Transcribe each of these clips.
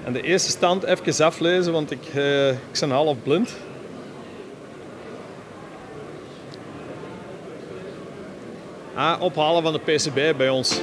En de eerste stand even aflezen, want ik ben half blind. Ophalen van de PCB bij ons.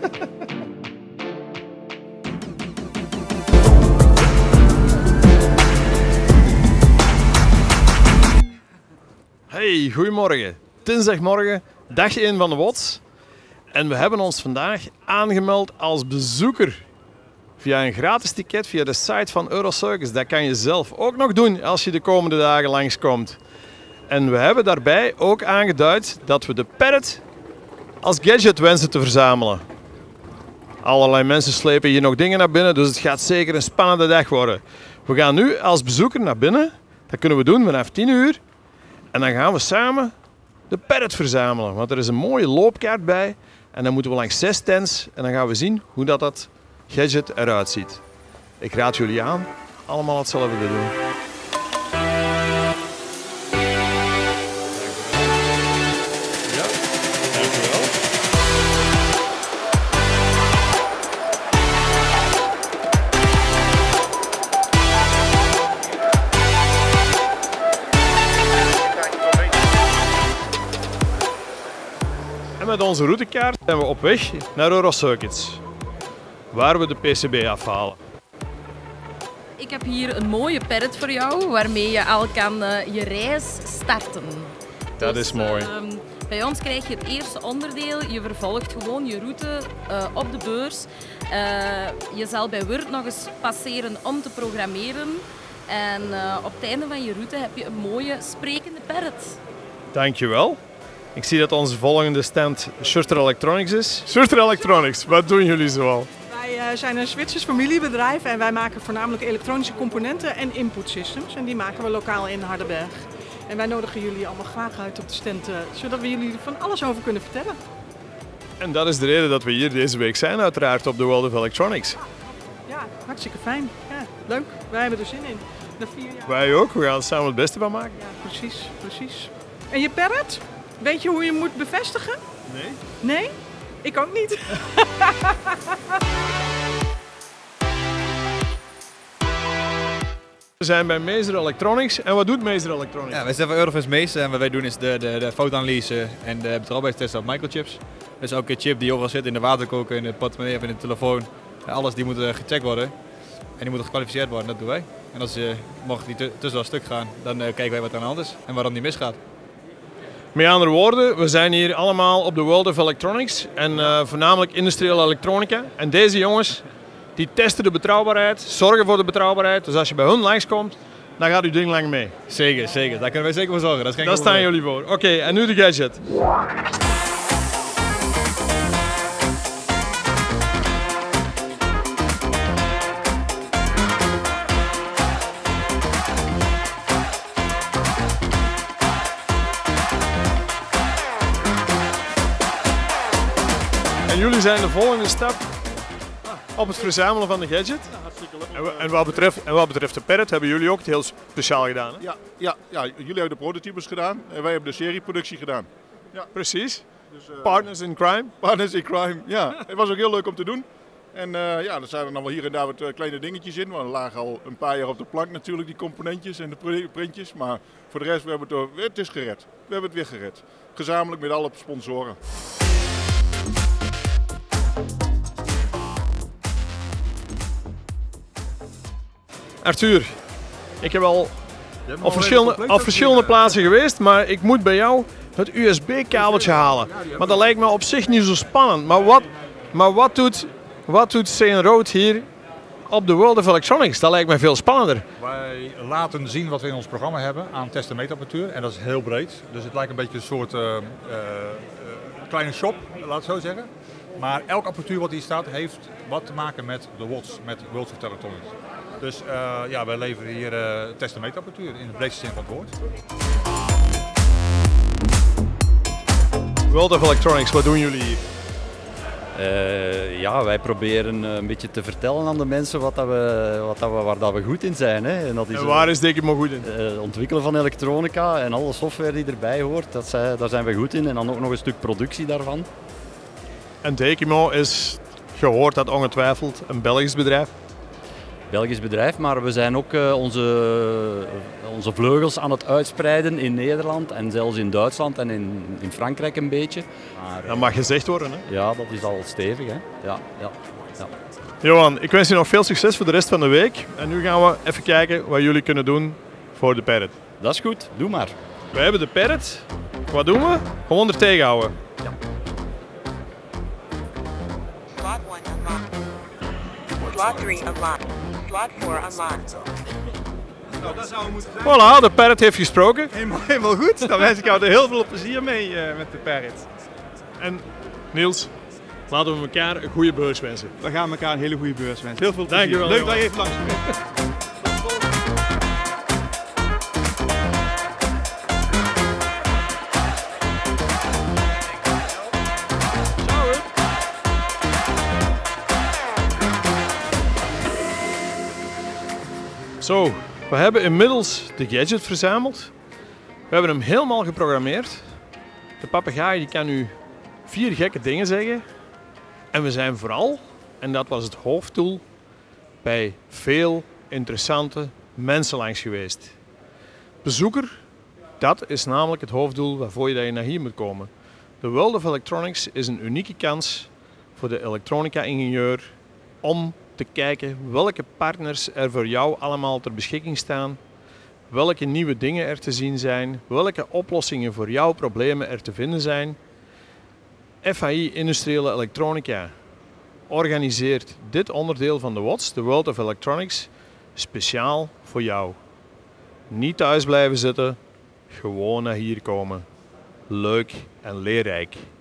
Hey, goedemorgen. Dinsdagmorgen, dag 1 van de WOTS. En we hebben ons vandaag aangemeld als bezoeker via een gratis ticket via de site van Eurocircus. Dat kan je zelf ook nog doen als je de komende dagen langskomt. En we hebben daarbij ook aangeduid dat we de Parrot als gadget wensen te verzamelen. Allerlei mensen slepen hier nog dingen naar binnen, dus het gaat zeker een spannende dag worden. We gaan nu als bezoeker naar binnen. Dat kunnen we doen vanaf 10 uur. En dan gaan we samen de Parrot verzamelen. Want er is een mooie loopkaart bij. En dan moeten we langs 6 stands. En dan gaan we zien hoe dat gadget eruit ziet. Ik raad jullie aan allemaal hetzelfde te doen. Ja, dankjewel. En met onze routekaart zijn we op weg naar Eurocircuits, waar we de PCB afhalen. Ik heb hier een mooie Parrot voor jou, waarmee je al kan je reis starten. Dat is mooi. Bij ons krijg je het eerste onderdeel. Je vervolgt gewoon je route op de beurs. Je zal bij Word nog eens passeren om te programmeren. En op het einde van je route heb je een mooie sprekende Parrot. Dankjewel. Ik zie dat onze volgende stand Schurter Electronics is. Schurter Electronics, wat doen jullie zoal? Wij zijn een Zwitsers familiebedrijf en wij maken voornamelijk elektronische componenten en input systems. En die maken we lokaal in Hardenberg. En wij nodigen jullie allemaal graag uit op de stand, zodat we jullie van alles over kunnen vertellen. En dat is de reden dat we hier deze week zijn, uiteraard op de World of Electronics. Ja, hartstikke fijn. Ja, leuk. Wij hebben er zin in. Na 4 jaar. Wij ook, we gaan er samen het beste van maken. Ja, precies. En je Parrot? Weet je hoe je moet bevestigen? Nee. Nee? Ik ook niet. We zijn bij Meester Electronics. En wat doet Meester Electronics? Ja, wij zijn van Eurofins Meester en wat wij doen is de fotoanalyse en de betrouwbaarheidstesten op microchips. Dus elke chip die overal zit in de waterkoker, in de portemonnee of in de telefoon, alles die moet gecheckt worden. En die moet gekwalificeerd worden, dat doen wij. En als mocht die tussen dat stuk gaan, dan kijken wij wat er aan de hand is en waarom die misgaat. Met andere woorden, we zijn hier allemaal op de World of Electronics en voornamelijk industriële elektronica. En deze jongens, die testen de betrouwbaarheid, zorgen voor de betrouwbaarheid. Dus als je bij hun langskomt, dan gaat uw ding lang mee. Zeker. Daar kunnen wij zeker voor zorgen. Dat is geen Daar staan jullie voor. Oké, en nu de gadget. En jullie zijn de volgende stap op het verzamelen van de gadget. En wat betreft de Parrot hebben jullie ook het heel speciaal gedaan. Hè? Ja, jullie hebben de prototypes gedaan en wij hebben de serieproductie gedaan. Ja, precies. Dus, Partners in crime. Partners in crime, ja. Het was ook heel leuk om te doen. En er zaten dan wel hier en daar wat kleine dingetjes in. Want er lagen al een paar jaar op de plank natuurlijk, die componentjes en de printjes. Maar voor de rest, het is gered. We hebben het weer gered. Gezamenlijk met alle sponsoren. Arthur, ik heb al op verschillende plaatsen geweest, maar ik moet bij jou het USB-kabeltje halen. Maar dat lijkt me op zich niet zo spannend. Maar wat doet CN Road hier op de World of Electronics? Dat lijkt mij veel spannender. Wij laten zien wat we in ons programma hebben aan test- en meetapparatuur. En dat is heel breed. Dus het lijkt een beetje een soort kleine shop, laat ik het zo zeggen. Maar elke apparatuur wat hier staat heeft wat te maken met de WOTS, met World of Electronics. Dus wij leveren hier test- en meetapparatuur in de breedste zin van het woord. World of Electronics, wat doen jullie hier? Wij proberen een beetje te vertellen aan de mensen waar dat we goed in zijn. Hè. En, dat is, en waar is Dekimo goed in? Het ontwikkelen van elektronica en alle software die erbij hoort, daar zijn we goed in. En dan ook nog een stuk productie daarvan. En Dekimo is, je hoort dat ongetwijfeld, een Belgisch bedrijf? Belgisch bedrijf, maar we zijn ook onze vleugels aan het uitspreiden in Nederland en zelfs in Duitsland en in Frankrijk een beetje. Maar, Dat mag gezegd worden, hè? ja, dat is al stevig, hè. Ja. Johan, ik wens je nog veel succes voor de rest van de week. En nu gaan we even kijken wat jullie kunnen doen voor de Parrot. Dat is goed, doe maar. We hebben de Parrot. Wat doen we? Gewoon er tegenhouden. Slot 1 unlocked. Slot 3 unlocked. Slot 4 unlocked. Nou, dat zou we moeten zijn. Voilà, de Parrot heeft gesproken. Helemaal goed. Dan wens ik jou er heel veel plezier mee met de Parrot. En Niels, laten we elkaar een goede beurs wensen. We gaan elkaar een hele goede beurs wensen. Heel veel plezier. Dankjewel, Leuk Johan. dat je even langs bent. Zo, we hebben inmiddels de gadget verzameld. We hebben hem helemaal geprogrammeerd. De papegaai die kan nu 4 gekke dingen zeggen. En we zijn vooral, en dat was het hoofddoel, bij veel interessante mensen langs geweest. Bezoeker, dat is namelijk het hoofddoel waarvoor je naar hier moet komen. De World of Electronics is een unieke kans voor de elektronica-ingenieur om te kijken welke partners er voor jou allemaal ter beschikking staan, welke nieuwe dingen er te zien zijn, welke oplossingen voor jouw problemen er te vinden zijn. FAI Industriële Elektronica organiseert dit onderdeel van de WOTS, de World of Electronics, speciaal voor jou. Niet thuis blijven zitten, gewoon naar hier komen. Leuk en leerrijk.